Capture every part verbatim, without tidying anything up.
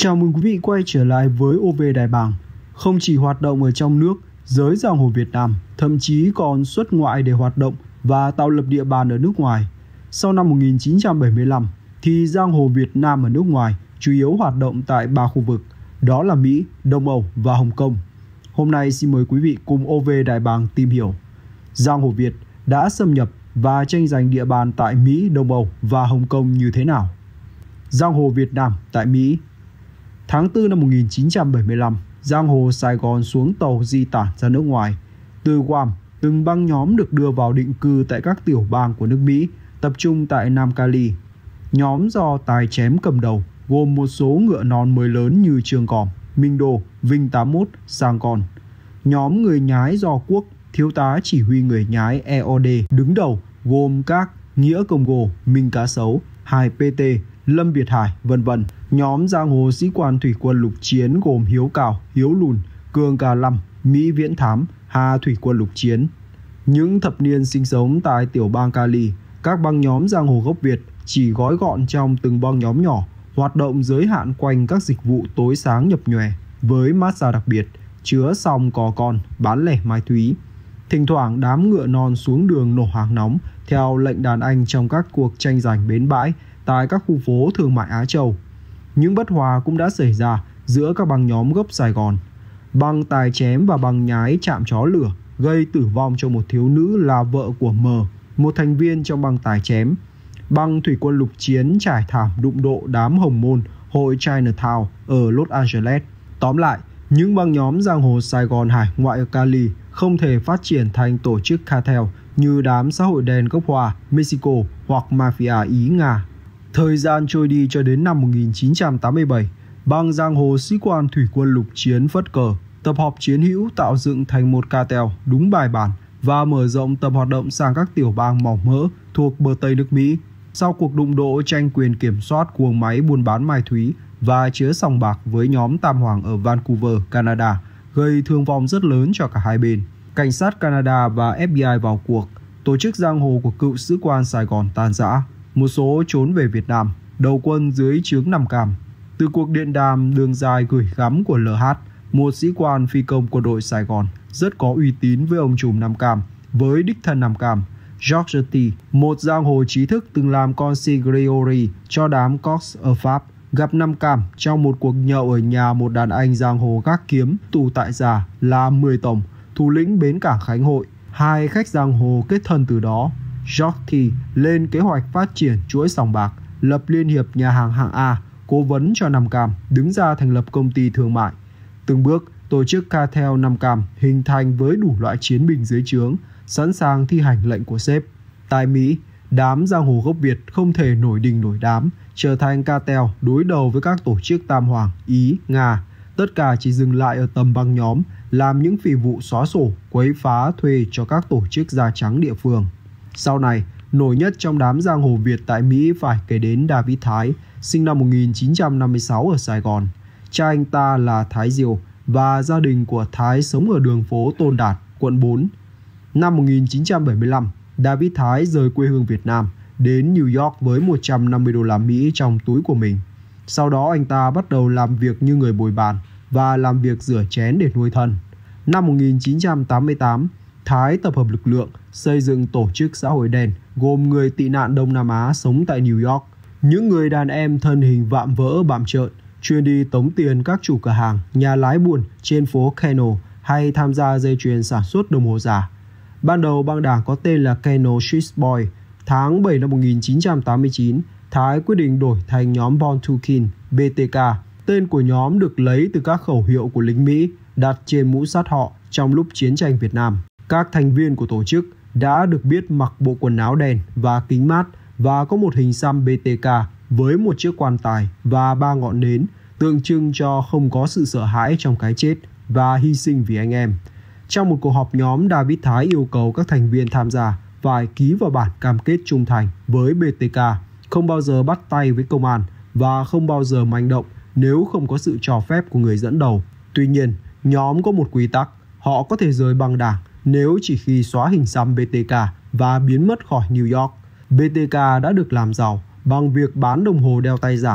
Chào mừng quý vị quay trở lại với ô vê Đài Bàng. Không chỉ hoạt động ở trong nước, giới giang hồ Việt Nam thậm chí còn xuất ngoại để hoạt động và tạo lập địa bàn ở nước ngoài. Sau năm một nghìn chín trăm bảy mươi lăm, thì giang hồ Việt Nam ở nước ngoài chủ yếu hoạt động tại ba khu vực, đó là Mỹ, Đông Âu và Hồng Kông. Hôm nay xin mời quý vị cùng ô vê Đài Bàng tìm hiểu giang hồ Việt đã xâm nhập và tranh giành địa bàn tại Mỹ, Đông Âu và Hồng Kông như thế nào. Giang hồ Việt Nam tại Mỹ. Tháng tư năm một nghìn chín trăm bảy mươi lăm, giang hồ Sài Gòn xuống tàu di tản ra nước ngoài. Từ Guam, từng băng nhóm được đưa vào định cư tại các tiểu bang của nước Mỹ, tập trung tại Nam Cali. Nhóm do Tài Chém cầm đầu, gồm một số ngựa non mới lớn như Trường Còm, Minh Đô, Vinh tám mốt, Sang Con. Nhóm người nhái do Quốc, thiếu tá chỉ huy người nhái e o đê đứng đầu, gồm các Nghĩa Congo, Minh Cá Sấu, Hải pê tê, Lâm Việt Hải, vân vân. Nhóm giang hồ sĩ quan thủy quân lục chiến gồm Hiếu Cào, Hiếu Lùn, Cường Cà Lâm, Mỹ Viễn Thám, Hà thủy quân lục chiến. Những thập niên sinh sống tại tiểu bang Cali, các băng nhóm giang hồ gốc Việt chỉ gói gọn trong từng băng nhóm nhỏ, hoạt động giới hạn quanh các dịch vụ tối sáng nhập nhòe với massage đặc biệt, chứa sòng cò con, bán lẻ mai thúy. Thỉnh thoảng đám ngựa non xuống đường nổ hàng nóng theo lệnh đàn anh trong các cuộc tranh giành bến bãi tại các khu phố thương mại Á Châu. Những bất hòa cũng đã xảy ra giữa các băng nhóm gốc Sài Gòn. Băng Tài Chém và băng nhái Chạm Chó Lửa gây tử vong cho một thiếu nữ là vợ của M, một thành viên trong băng Tài Chém. Băng thủy quân lục chiến trải thảm đụng độ đám Hồng Môn hội Chinatown ở Los Angeles. Tóm lại, những băng nhóm giang hồ Sài Gòn hải ngoại ở Cali không thể phát triển thành tổ chức cartel như đám xã hội đen gốc Hoa, Mexico hoặc mafia Ý Nga. Thời gian trôi đi cho đến năm một nghìn chín trăm tám mươi bảy, băng giang hồ sĩ quan thủy quân lục chiến phất cờ, tập hợp chiến hữu tạo dựng thành một cartel đúng bài bản và mở rộng tầm hoạt động sang các tiểu bang mỏng mỡ thuộc bờ Tây nước Mỹ. Sau cuộc đụng độ tranh quyền kiểm soát guồng máy buôn bán mai thúy và chứa sòng bạc với nhóm Tam Hoàng ở Vancouver, Canada, gây thương vong rất lớn cho cả hai bên. Cảnh sát Canada và ép bê i vào cuộc, tổ chức giang hồ của cựu sứ quan Sài Gòn tan rã. Một số trốn về Việt Nam, đầu quân dưới trướng Nam Cam. Từ cuộc điện đàm đường dài gửi gắm của lờ hát, một sĩ quan phi công quân đội Sài Gòn rất có uy tín với ông trùm Nam Cam, với đích thân Nam Cam, George T, một giang hồ trí thức từng làm consigliere cho đám Cox ở Pháp, gặp Nam Cam trong một cuộc nhậu ở nhà một đàn anh giang hồ gác kiếm tù tại già là mười tổng, thủ lĩnh bến cảng Khánh Hội. Hai khách giang hồ kết thân từ đó. George T lên kế hoạch phát triển chuỗi sòng bạc, lập liên hiệp nhà hàng hạng A, cố vấn cho Nam Cam, đứng ra thành lập công ty thương mại. Từng bước, tổ chức cartel Nam Cam hình thành với đủ loại chiến binh dưới trướng, sẵn sàng thi hành lệnh của sếp. Tại Mỹ, đám giang hồ gốc Việt không thể nổi đình nổi đám, trở thành cartel đối đầu với các tổ chức Tam Hoàng, Ý, Nga. Tất cả chỉ dừng lại ở tầm băng nhóm, làm những phi vụ xóa sổ, quấy phá thuê cho các tổ chức da trắng địa phương. Sau này, nổi nhất trong đám giang hồ Việt tại Mỹ phải kể đến David Thái, sinh năm một nghìn chín trăm năm mươi sáu ở Sài Gòn. Cha anh ta là Thái Diều và gia đình của Thái sống ở đường phố Tôn Đạt, quận bốn. Năm một nghìn chín trăm bảy mươi lăm, David Thái rời quê hương Việt Nam, đến New York với một trăm năm mươi đô la Mỹ trong túi của mình. Sau đó anh ta bắt đầu làm việc như người bồi bàn và làm việc rửa chén để nuôi thân. Năm một nghìn chín trăm tám mươi tám, Thái tập hợp lực lượng, xây dựng tổ chức xã hội đen gồm người tị nạn Đông Nam Á sống tại New York. Những người đàn em thân hình vạm vỡ bặm trợn, chuyên đi tống tiền các chủ cửa hàng, nhà lái buôn trên phố Keno hay tham gia dây chuyền sản xuất đồng hồ giả. Ban đầu băng đảng có tên là Keno Street Boy. Tháng bảy năm một nghìn chín trăm tám mươi chín, Thái quyết định đổi thành nhóm Born to Kill, bê tê ca. Tên của nhóm được lấy từ các khẩu hiệu của lính Mỹ đặt trên mũ sắt họ trong lúc chiến tranh Việt Nam. Các thành viên của tổ chức đã được biết mặc bộ quần áo đen và kính mát và có một hình xăm bê tê ca với một chiếc quan tài và ba ngọn nến, tượng trưng cho không có sự sợ hãi trong cái chết và hy sinh vì anh em. Trong một cuộc họp nhóm, David Thái yêu cầu các thành viên tham gia phải ký vào bản cam kết trung thành với bê tê ca, không bao giờ bắt tay với công an và không bao giờ manh động nếu không có sự cho phép của người dẫn đầu. Tuy nhiên, nhóm có một quy tắc, họ có thể rời băng đảng nếu chỉ khi xóa hình xăm bê tê ca và biến mất khỏi New York. bê tê ca đã được làm giàu bằng việc bán đồng hồ đeo tay giả.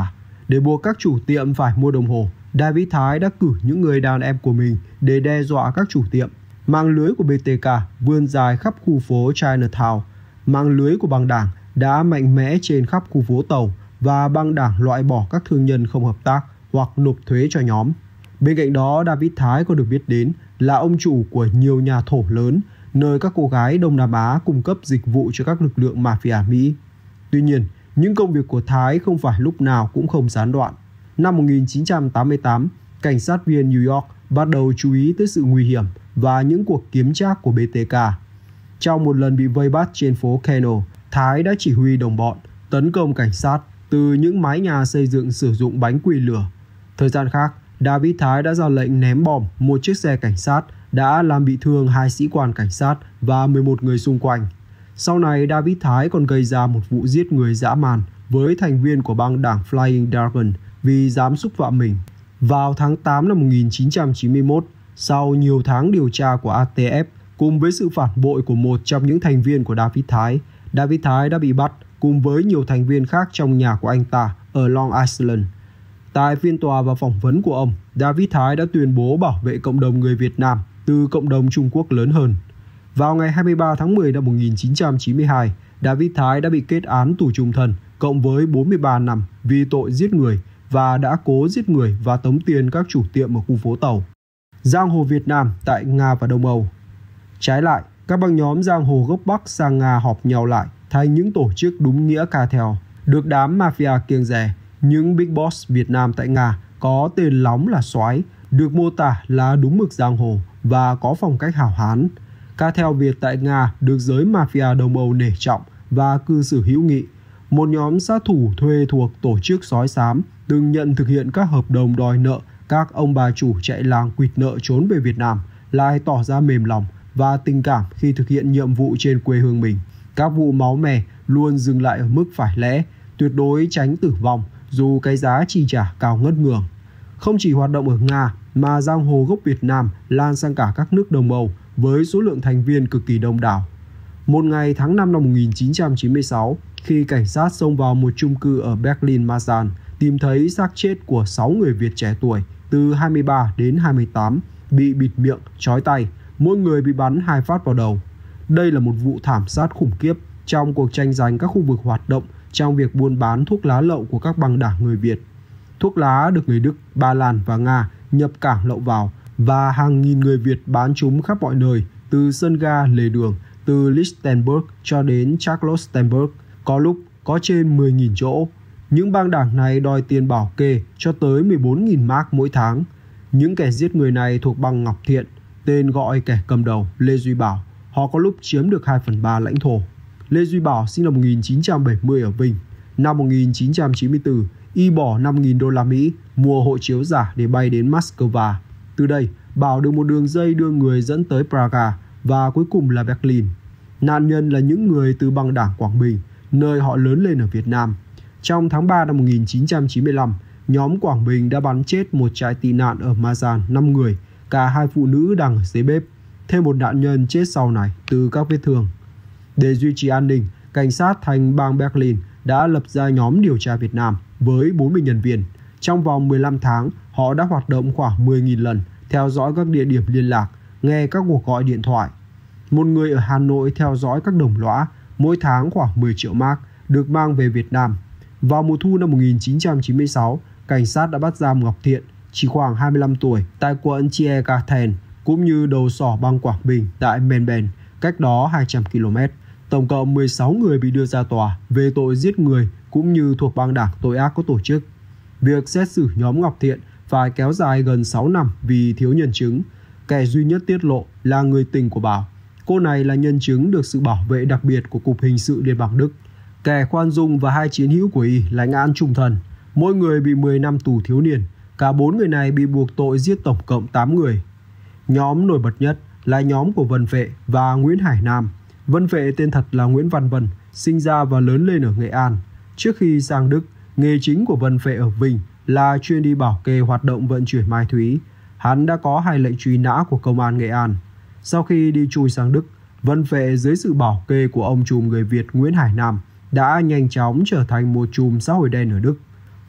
Để buộc các chủ tiệm phải mua đồng hồ, David Thái đã cử những người đàn em của mình để đe dọa các chủ tiệm. Mạng lưới của bê tê ca vươn dài khắp khu phố Chinatown. Mạng lưới của băng đảng đã mạnh mẽ trên khắp khu phố tàu và băng đảng loại bỏ các thương nhân không hợp tác hoặc nộp thuế cho nhóm. Bên cạnh đó, David Thái có được biết đến là ông chủ của nhiều nhà thổ lớn, nơi các cô gái Đông Nam Á cung cấp dịch vụ cho các lực lượng mafia Mỹ. Tuy nhiên, những công việc của Thái không phải lúc nào cũng không gián đoạn. Năm một nghìn chín trăm tám mươi tám, cảnh sát viên New York bắt đầu chú ý tới sự nguy hiểm và những cuộc kiếm trác của bê tê ca. Trong một lần bị vây bắt trên phố Keno, Thái đã chỉ huy đồng bọn tấn công cảnh sát từ những mái nhà xây dựng sử dụng bánh quỳ lửa. Thời gian khác, David Thái đã ra lệnh ném bom một chiếc xe cảnh sát đã làm bị thương hai sĩ quan cảnh sát và mười một người xung quanh. Sau này, David Thái còn gây ra một vụ giết người dã man với thành viên của băng đảng Flying Dragon vì dám xúc phạm mình. Vào tháng tám năm một nghìn chín trăm chín mươi mốt, sau nhiều tháng điều tra của a tê ép cùng với sự phản bội của một trong những thành viên của David Thái, David Thái đã bị bắt cùng với nhiều thành viên khác trong nhà của anh ta ở Long Island. Tại phiên tòa và phỏng vấn của ông, David Thái đã tuyên bố bảo vệ cộng đồng người Việt Nam từ cộng đồng Trung Quốc lớn hơn. Vào ngày hai mươi ba tháng mười năm một nghìn chín trăm chín mươi hai, David Thái đã bị kết án tù chung thân cộng với bốn mươi ba năm vì tội giết người và đã cố giết người và tống tiền các chủ tiệm ở khu phố tàu. Giang hồ Việt Nam tại Nga và Đông Âu. Trái lại, các băng nhóm giang hồ gốc Bắc sang Nga họp nhau lại thành những tổ chức đúng nghĩa cartel, được đám mafia kiêng dè. Những big boss Việt Nam tại Nga có tên lóng là Soái, được mô tả là đúng mực giang hồ và có phong cách hào hán. Cartel Việt tại Nga được giới mafia Đông Âu nể trọng và cư xử hữu nghị. Một nhóm sát thủ thuê thuộc tổ chức Sói Xám từng nhận thực hiện các hợp đồng đòi nợ các ông bà chủ chạy làng quỵt nợ trốn về Việt Nam, lại tỏ ra mềm lòng và tình cảm khi thực hiện nhiệm vụ trên quê hương mình. Các vụ máu me luôn dừng lại ở mức phải lẽ, tuyệt đối tránh tử vong dù cái giá chi trả cao ngất ngường. Không chỉ hoạt động ở Nga mà giang hồ gốc Việt Nam lan sang cả các nước Đông Âu với số lượng thành viên cực kỳ đông đảo. Một ngày tháng năm năm một nghìn chín trăm chín mươi sáu, khi cảnh sát xông vào một chung cư ở Berlin Mazan, tìm thấy xác chết của sáu người Việt trẻ tuổi từ hai mươi ba đến hai mươi tám, bị bịt miệng, trói tay, mỗi người bị bắn hai phát vào đầu. Đây là một vụ thảm sát khủng khiếp trong cuộc tranh giành các khu vực hoạt động trong việc buôn bán thuốc lá lậu của các băng đảng người Việt. Thuốc lá được người Đức, Ba Lan và Nga nhập cảng lậu vào và hàng nghìn người Việt bán chúng khắp mọi nơi, từ sân ga, lề đường, từ Lichtenberg cho đến Charlottenburg, có lúc có trên mười nghìn chỗ. Những băng đảng này đòi tiền bảo kê cho tới mười bốn nghìn mark mỗi tháng. Những kẻ giết người này thuộc băng Ngọc Thiện, tên gọi kẻ cầm đầu Lê Duy Bảo. Họ có lúc chiếm được hai phần ba lãnh thổ. Lê Duy Bảo sinh năm một nghìn chín trăm bảy mươi ở Vinh. Năm một nghìn chín trăm chín mươi tư, y bỏ năm nghìn đô la Mỹ mua hộ chiếu giả để bay đến Moscow. Từ đây, Bảo được một đường dây đưa người dẫn tới Praga và cuối cùng là Berlin. Nạn nhân là những người từ băng đảng Quảng Bình, nơi họ lớn lên ở Việt Nam. Trong tháng ba năm một nghìn chín trăm chín mươi lăm, nhóm Quảng Bình đã bắn chết một trại tị nạn ở Mazan năm người, cả hai phụ nữ đang ở dưới bếp. Thêm một nạn nhân chết sau này từ các vết thương. Để duy trì an ninh, cảnh sát thành bang Berlin đã lập ra nhóm điều tra Việt Nam với bốn mươi nhân viên. Trong vòng mười lăm tháng, họ đã hoạt động khoảng mười nghìn lần, theo dõi các địa điểm liên lạc, nghe các cuộc gọi điện thoại. Một người ở Hà Nội theo dõi các đồng lõa, mỗi tháng khoảng mười triệu mark, được mang về Việt Nam. Vào mùa thu năm một nghìn chín trăm chín mươi sáu, cảnh sát đã bắt giam Ngọc Thiện, chỉ khoảng hai mươi lăm tuổi, tại quận Tiergarten, cũng như đầu sỏ bang Quảng Bình tại Menben, cách đó hai trăm ki lô mét. Tổng cộng mười sáu người bị đưa ra tòa về tội giết người cũng như thuộc băng đảng tội ác có tổ chức. Việc xét xử nhóm Ngọc Thiện phải kéo dài gần sáu năm vì thiếu nhân chứng. Kẻ duy nhất tiết lộ là người tình của Bảo. Cô này là nhân chứng được sự bảo vệ đặc biệt của Cục Hình sự Liên bang Đức. Kẻ khoan dung và hai chiến hữu của y lãnh án chung thân. Mỗi người bị mười năm tù thiếu niên. Cả bốn người này bị buộc tội giết tổng cộng tám người. Nhóm nổi bật nhất là nhóm của Vân Phệ và Nguyễn Hải Nam. Vân Phệ tên thật là Nguyễn Văn Vân, sinh ra và lớn lên ở Nghệ An. Trước khi sang Đức, nghề chính của Vân Phệ ở Vinh là chuyên đi bảo kê hoạt động vận chuyển ma túy. Hắn đã có hai lệnh truy nã của công an Nghệ An. Sau khi đi chui sang Đức, Vân Phệ dưới sự bảo kê của ông trùm người Việt Nguyễn Hải Nam đã nhanh chóng trở thành một trùm xã hội đen ở Đức.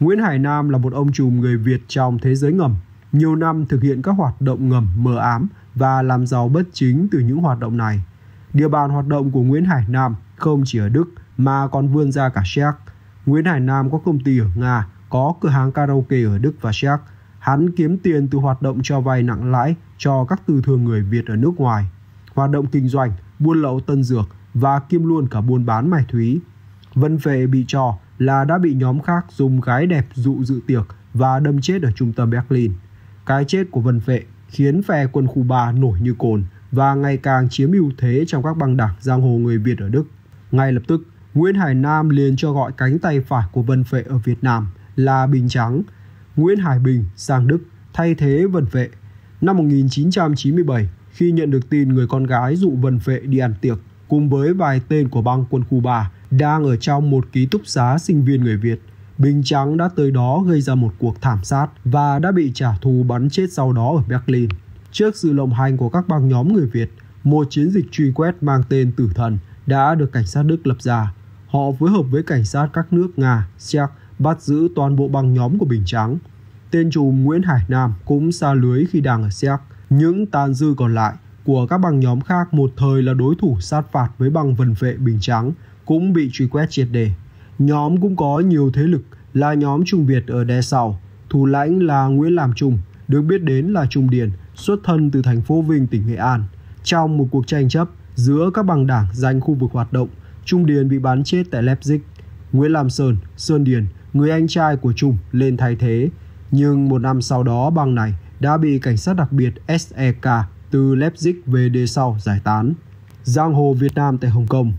Nguyễn Hải Nam là một ông trùm người Việt trong thế giới ngầm, nhiều năm thực hiện các hoạt động ngầm mờ ám và làm giàu bất chính từ những hoạt động này. Địa bàn hoạt động của Nguyễn Hải Nam không chỉ ở Đức mà còn vươn ra cả Séc. Nguyễn Hải Nam có công ty ở Nga, có cửa hàng karaoke ở Đức và Séc. Hắn kiếm tiền từ hoạt động cho vay nặng lãi cho các tư thương người Việt ở nước ngoài, hoạt động kinh doanh, buôn lậu tân dược và kiêm luôn cả buôn bán mài thúy. Vân Phệ bị cho là đã bị nhóm khác dùng gái đẹp dụ dự tiệc và đâm chết ở trung tâm Berlin. Cái chết của Vân Phệ khiến phe quân khu ba nổi như cồn và ngày càng chiếm ưu thế trong các băng đảng giang hồ người Việt ở Đức. Ngay lập tức, Nguyễn Hải Nam liền cho gọi cánh tay phải của Vân Phệ ở Việt Nam là Bình Trắng, Nguyễn Hải Bình sang Đức thay thế Vân Phệ. Năm một nghìn chín trăm chín mươi bảy, khi nhận được tin người con gái dụ Vân Phệ đi ăn tiệc cùng với vài tên của băng quân khu ba đang ở trong một ký túc xá sinh viên người Việt, Bình Trắng đã tới đó gây ra một cuộc thảm sát và đã bị trả thù bắn chết sau đó ở Berlin. Trước sự lộng hành của các băng nhóm người Việt, một chiến dịch truy quét mang tên Tử Thần đã được cảnh sát Đức lập ra. Họ phối hợp với cảnh sát các nước Nga, Séc bắt giữ toàn bộ băng nhóm của Bình Trắng. Tên trùm Nguyễn Hải Nam cũng sa lưới khi đang ở Séc. Những tàn dư còn lại của các băng nhóm khác một thời là đối thủ sát phạt với băng Vân Phệ Bình Trắng cũng bị truy quét triệt để. Nhóm cũng có nhiều thế lực là nhóm Trung Việt ở Đe Sau, thủ lãnh là Nguyễn Làm Trung, được biết đến là Trung Điền, xuất thân từ thành phố Vinh, tỉnh Nghệ An. Trong một cuộc tranh chấp giữa các băng đảng giành khu vực hoạt động, Trung Điền bị bắn chết tại Leipzig. Nguyễn Lam Sơn, Sơn Điền, người anh trai của Trung, lên thay thế. Nhưng một năm sau đó băng này đã bị cảnh sát đặc biệt ét e ca từ Leipzig về Đê Sau giải tán. Giang hồ Việt Nam tại Hồng Kông.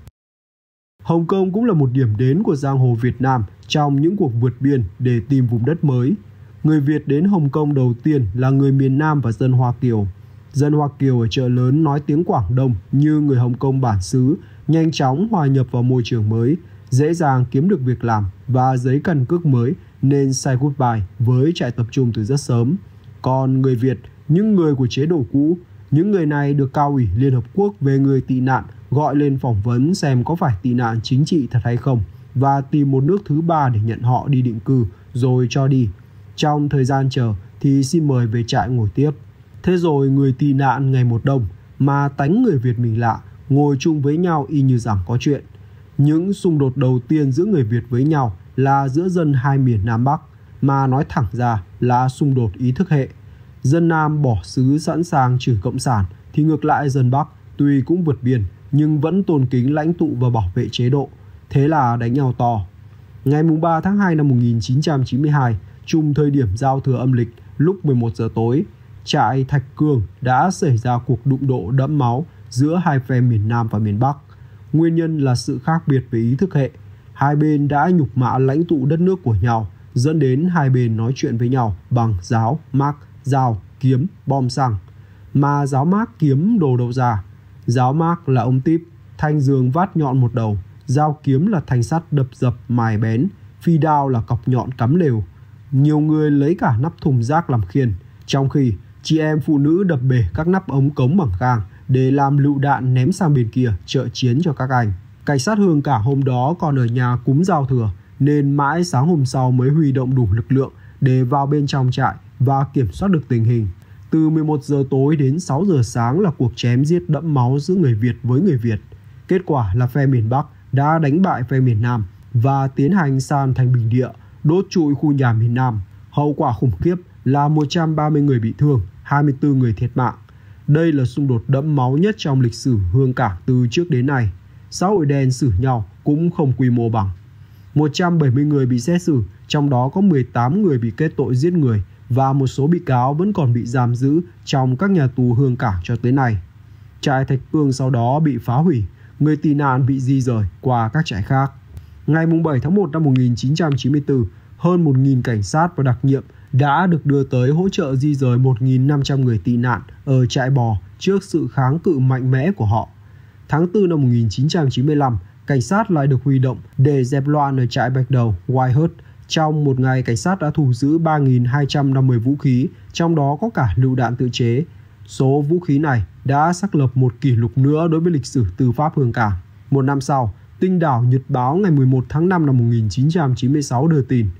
Hồng Kông cũng là một điểm đến của giang hồ Việt Nam trong những cuộc vượt biên để tìm vùng đất mới. Người Việt đến Hồng Kông đầu tiên là người miền Nam và dân Hoa Kiều. Dân Hoa Kiều ở chợ lớn nói tiếng Quảng Đông như người Hồng Kông bản xứ, nhanh chóng hòa nhập vào môi trường mới, dễ dàng kiếm được việc làm và giấy căn cước mới nên say goodbye với trại tập trung từ rất sớm. Còn người Việt, những người của chế độ cũ, những người này được Cao ủy Liên Hợp Quốc về người tị nạn gọi lên phỏng vấn xem có phải tị nạn chính trị thật hay không và tìm một nước thứ ba để nhận họ đi định cư rồi cho đi. Trong thời gian chờ thì xin mời về trại ngồi tiếp. Thế rồi người tị nạn ngày một đông mà tánh người Việt mình lạ, ngồi chung với nhau y như rằng có chuyện. Những xung đột đầu tiên giữa người Việt với nhau là giữa dân hai miền Nam Bắc, mà nói thẳng ra là xung đột ý thức hệ. Dân Nam bỏ xứ sẵn sàng trừ cộng sản thì ngược lại dân Bắc tuy cũng vượt biên nhưng vẫn tôn kính lãnh tụ và bảo vệ chế độ. Thế là đánh nhau to. Ngày ba tháng hai năm một nghìn chín trăm chín mươi hai, trùng thời điểm giao thừa âm lịch lúc mười một giờ tối, trại Thạch Cương đã xảy ra cuộc đụng độ đẫm máu giữa hai phe miền Nam và miền Bắc. Nguyên nhân là sự khác biệt về ý thức hệ. Hai bên đã nhục mạ lãnh tụ đất nước của nhau, dẫn đến hai bên nói chuyện với nhau bằng giáo, mác, dao, kiếm, bom xăng. Mà giáo mác kiếm đồ đâu ra? Giáo mác là ông Típ, thanh giường vát nhọn một đầu, dao kiếm là thanh sắt đập dập mài bén, phi đao là cọc nhọn cắm lều. Nhiều người lấy cả nắp thùng rác làm khiên, trong khi chị em phụ nữ đập bể các nắp ống cống bằng gang để làm lựu đạn ném sang bên kia trợ chiến cho các anh. Cảnh sát Hương cả hôm đó còn ở nhà cúng giao thừa nên mãi sáng hôm sau mới huy động đủ lực lượng để vào bên trong trại và kiểm soát được tình hình. Từ mười một giờ tối đến sáu giờ sáng là cuộc chém giết đẫm máu giữa người Việt với người Việt. Kết quả là phe miền Bắc đã đánh bại phe miền Nam và tiến hành san thành bình địa, đốt trụi khu nhà miền Nam. Hậu quả khủng khiếp là một trăm ba mươi người bị thương, hai mươi tư người thiệt mạng. Đây là xung đột đẫm máu nhất trong lịch sử Hương Cảng từ trước đến nay. Xã hội đen xử nhau cũng không quy mô bằng. một trăm bảy mươi người bị xét xử, trong đó có mười tám người bị kết tội giết người và một số bị cáo vẫn còn bị giam giữ trong các nhà tù Hương Cảng cho tới nay. Trại Thạch Cương sau đó bị phá hủy, người tị nạn bị di rời qua các trại khác. Ngày bảy tháng một năm một nghìn chín trăm chín mươi tư, hơn một nghìn cảnh sát và đặc nhiệm đã được đưa tới hỗ trợ di rời một nghìn năm trăm người tị nạn ở trại bò trước sự kháng cự mạnh mẽ của họ. Tháng tư năm một nghìn chín trăm chín mươi lăm, cảnh sát lại được huy động để dẹp loạn ở trại Bạch Đầu, Whitehurst. Trong một ngày, cảnh sát đã thu giữ ba nghìn hai trăm năm mươi vũ khí, trong đó có cả lựu đạn tự chế. Số vũ khí này đã xác lập một kỷ lục nữa đối với lịch sử tư pháp Hương Cảng. Một năm sau, Tinh đảo Nhật báo ngày mười một tháng năm năm một nghìn chín trăm chín mươi sáu đưa tin,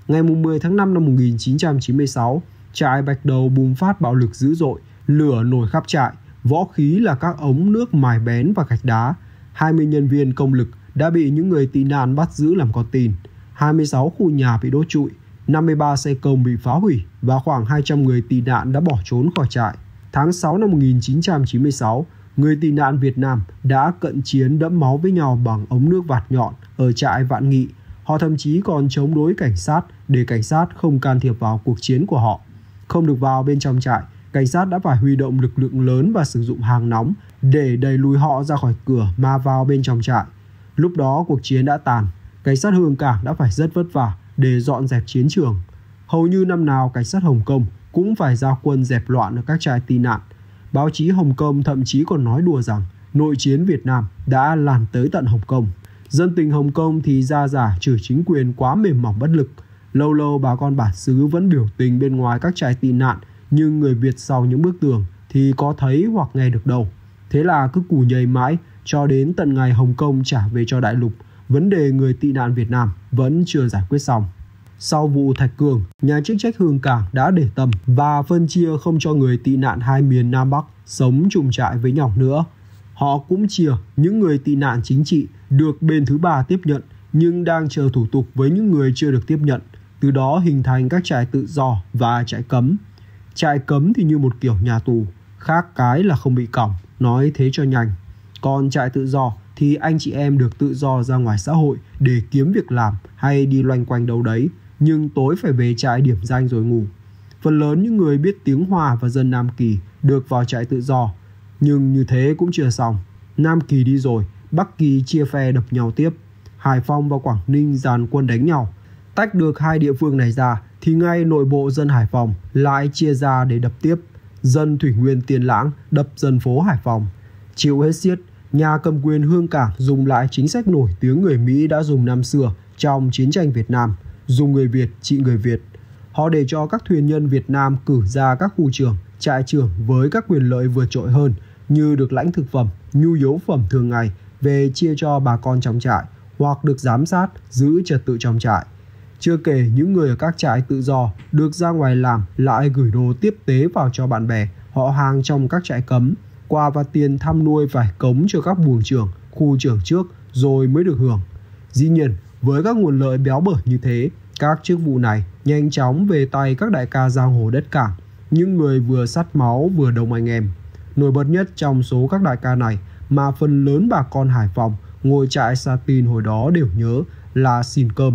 Ngày mười tháng năm năm một nghìn chín trăm chín mươi sáu, trại Bạch Đầu bùng phát bạo lực dữ dội, lửa nổi khắp trại, võ khí là các ống nước mài bén và gạch đá. hai mươi nhân viên công lực đã bị những người tị nạn bắt giữ làm con tin. hai mươi sáu khu nhà bị đốt trụi, năm mươi ba xe công bị phá hủy và khoảng hai trăm người tị nạn đã bỏ trốn khỏi trại. Tháng sáu năm một nghìn chín trăm chín mươi sáu, người tị nạn Việt Nam đã cận chiến đẫm máu với nhau bằng ống nước vạt nhọn ở trại Vạn Nghị. Họ thậm chí còn chống đối cảnh sát để cảnh sát không can thiệp vào cuộc chiến của họ. Không được vào bên trong trại, cảnh sát đã phải huy động lực lượng lớn và sử dụng hàng nóng để đẩy lùi họ ra khỏi cửa mà vào bên trong trại. Lúc đó cuộc chiến đã tàn, cảnh sát Hương Cảng đã phải rất vất vả để dọn dẹp chiến trường. Hầu như năm nào cảnh sát Hồng Kông cũng phải ra quân dẹp loạn ở các trại tị nạn. Báo chí Hồng Kông thậm chí còn nói đùa rằng nội chiến Việt Nam đã lan tới tận Hồng Kông. Dân tình Hồng Kông thì ra giả chửi chính quyền quá mềm mỏng bất lực. Lâu lâu bà con bản xứ vẫn biểu tình bên ngoài các trại tị nạn, nhưng người Việt sau những bức tường thì có thấy hoặc nghe được đâu. Thế là cứ cù nhầy mãi cho đến tận ngày Hồng Kông trả về cho đại lục, vấn đề người tị nạn Việt Nam vẫn chưa giải quyết xong. Sau vụ Thạch Cường, nhà chức trách Hương Cảng đã để tâm và phân chia không cho người tị nạn hai miền Nam Bắc sống chung trại với nhau nữa. Họ cũng chia những người tị nạn chính trị được bên thứ ba tiếp nhận nhưng đang chờ thủ tục với những người chưa được tiếp nhận. Từ đó hình thành các trại tự do và trại cấm. Trại cấm thì như một kiểu nhà tù, khác cái là không bị còng, nói thế cho nhanh. Còn trại tự do thì anh chị em được tự do ra ngoài xã hội để kiếm việc làm hay đi loanh quanh đâu đấy, nhưng tối phải về trại điểm danh rồi ngủ. Phần lớn những người biết tiếng Hoa và dân Nam Kỳ được vào trại tự do. Nhưng như thế cũng chưa xong. Nam Kỳ đi rồi, Bắc Kỳ chia phe đập nhau tiếp. Hải Phòng và Quảng Ninh dàn quân đánh nhau. Tách được hai địa phương này ra thì ngay nội bộ dân Hải Phòng lại chia ra để đập tiếp. Dân Thủy Nguyên Tiên Lãng đập dân phố Hải Phòng. Chịu hết xiết, nhà cầm quyền Hương Cảng dùng lại chính sách nổi tiếng người Mỹ đã dùng năm xưa trong chiến tranh Việt Nam, dùng người Việt trị người Việt. Họ để cho các thuyền nhân Việt Nam cử ra các khu trưởng, trại trưởng với các quyền lợi vượt trội hơn như được lãnh thực phẩm, nhu yếu phẩm thường ngày về chia cho bà con trong trại hoặc được giám sát, giữ trật tự trong trại. Chưa kể những người ở các trại tự do được ra ngoài làm lại gửi đồ tiếp tế vào cho bạn bè, họ hàng trong các trại cấm, quà và tiền thăm nuôi phải cống cho các buồng trưởng, khu trưởng trước rồi mới được hưởng. Dĩ nhiên, với các nguồn lợi béo bở như thế, các chức vụ này nhanh chóng về tay các đại ca giang hồ đất cảng, những người vừa sắt máu vừa đồng anh em. Nổi bật nhất trong số các đại ca này mà phần lớn bà con Hải Phòng ngồi trại Sa Tin hồi đó đều nhớ là Xin Cơm.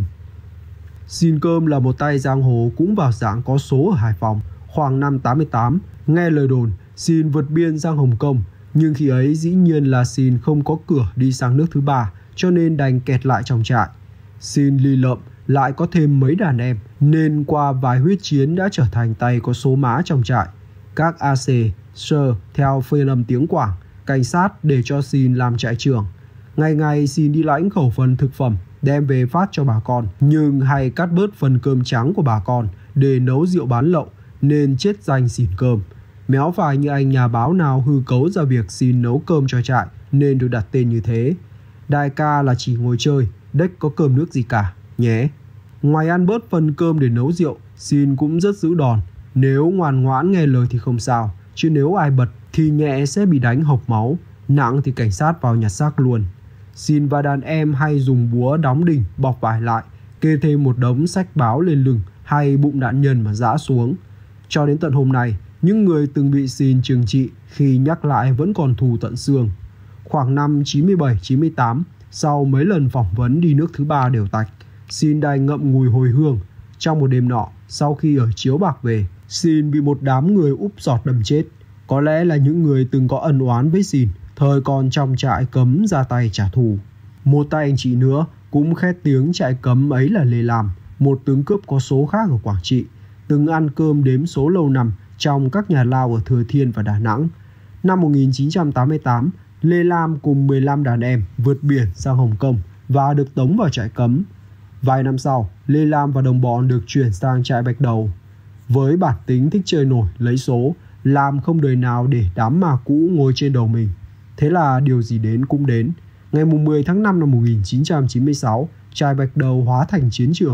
Xin Cơm là một tay giang hồ cũng vào dạng có số ở Hải Phòng. Khoảng năm tám mươi tám, nghe lời đồn Xin vượt biên sang Hồng Kông, nhưng khi ấy dĩ nhiên là Xin không có cửa đi sang nước thứ ba, cho nên đành kẹt lại trong trại. Xin ly lợm lại có thêm mấy đàn em, nên qua vài huyết chiến đã trở thành tay có số má trong trại. Các a xê, sơ theo phiên âm tiếng Quảng, cảnh sát để cho Xin làm trại trưởng. Ngày ngày Xin đi lãnh khẩu phần thực phẩm đem về phát cho bà con, nhưng hay cắt bớt phần cơm trắng của bà con để nấu rượu bán lậu nên chết danh Xin Cơm. Méo phải như anh nhà báo nào hư cấu ra việc Xin nấu cơm cho trại nên được đặt tên như thế. Đại ca là chỉ ngồi chơi, đếch có cơm nước gì cả nhé. Ngoài ăn bớt phần cơm để nấu rượu, Xin cũng rất giữ đòn. Nếu ngoan ngoãn nghe lời thì không sao, chứ nếu ai bật thì nhẹ sẽ bị đánh hộc máu, nặng thì cảnh sát vào nhặt xác luôn. Xin và đàn em hay dùng búa đóng đinh bọc vải lại, kê thêm một đống sách báo lên lưng hay bụng nạn nhân mà giã xuống. Cho đến tận hôm nay, những người từng bị Xin trừng trị khi nhắc lại vẫn còn thù tận xương. Khoảng năm chín mươi bảy chín mươi tám, sau mấy lần phỏng vấn đi nước thứ ba đều tạch, Xin đành ngậm ngùi hồi hương. Trong một đêm nọ, sau khi ở chiếu bạc về, Xin bị một đám người úp sọt đâm chết. Có lẽ là những người từng có ân oán với Xin, thời còn trong trại cấm ra tay trả thù. Một tay anh chị nữa cũng khét tiếng trại cấm ấy là Lê Lam, một tướng cướp có số khác ở Quảng Trị, từng ăn cơm đếm số lâu năm trong các nhà lao ở Thừa Thiên và Đà Nẵng. Năm một nghìn chín trăm tám mươi tám, Lê Lam cùng mười lăm đàn em vượt biển sang Hồng Kông và được tống vào trại cấm. Vài năm sau, Lê Lam và đồng bọn được chuyển sang trại Bạch Đầu. Với bản tính thích chơi nổi, lấy số, Lam không đời nào để đám ma cũ ngồi trên đầu mình. Thế là điều gì đến cũng đến. Ngày mười tháng năm năm một nghìn chín trăm chín mươi sáu, trại Bạch Đầu hóa thành chiến trường.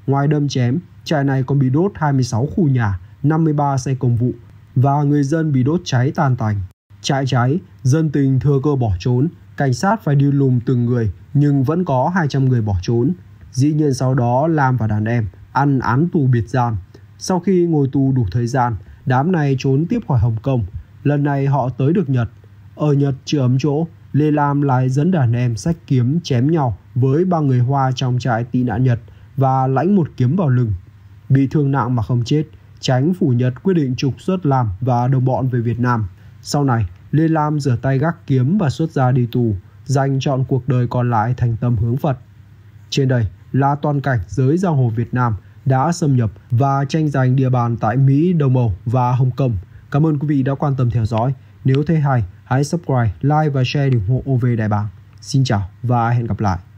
Ngoài đâm chém, trại này còn bị đốt hai mươi sáu khu nhà, năm mươi ba xe công vụ và người dân bị đốt cháy tàn tành. Trại cháy, dân tình thừa cơ bỏ trốn, cảnh sát phải đi lùng từng người nhưng vẫn có hai trăm người bỏ trốn. Dĩ nhiên sau đó Lam và đàn em ăn án tù biệt giam. Sau khi ngồi tù đủ thời gian, đám này trốn tiếp khỏi Hồng Kông. Lần này họ tới được Nhật. Ở Nhật chưa ấm chỗ, Lê Lam lại dẫn đàn em xách kiếm chém nhau với ba người Hoa trong trại tị nạn Nhật và lãnh một kiếm vào lưng. Bị thương nặng mà không chết, Chánh phủ Nhật quyết định trục xuất Lam và đồng bọn về Việt Nam. Sau này, Lê Lam rửa tay gác kiếm và xuất gia đi tù, dành trọn cuộc đời còn lại thành tâm hướng Phật. Trên đây là toàn cảnh giới giang hồ Việt Nam đã xâm nhập và tranh giành địa bàn tại Mỹ, Đông Âu và Hồng Kông. Cảm ơn quý vị đã quan tâm theo dõi. Nếu thấy hay, hãy subscribe, like và share để ủng hộ ô vê Đại Bàng. Xin chào và hẹn gặp lại.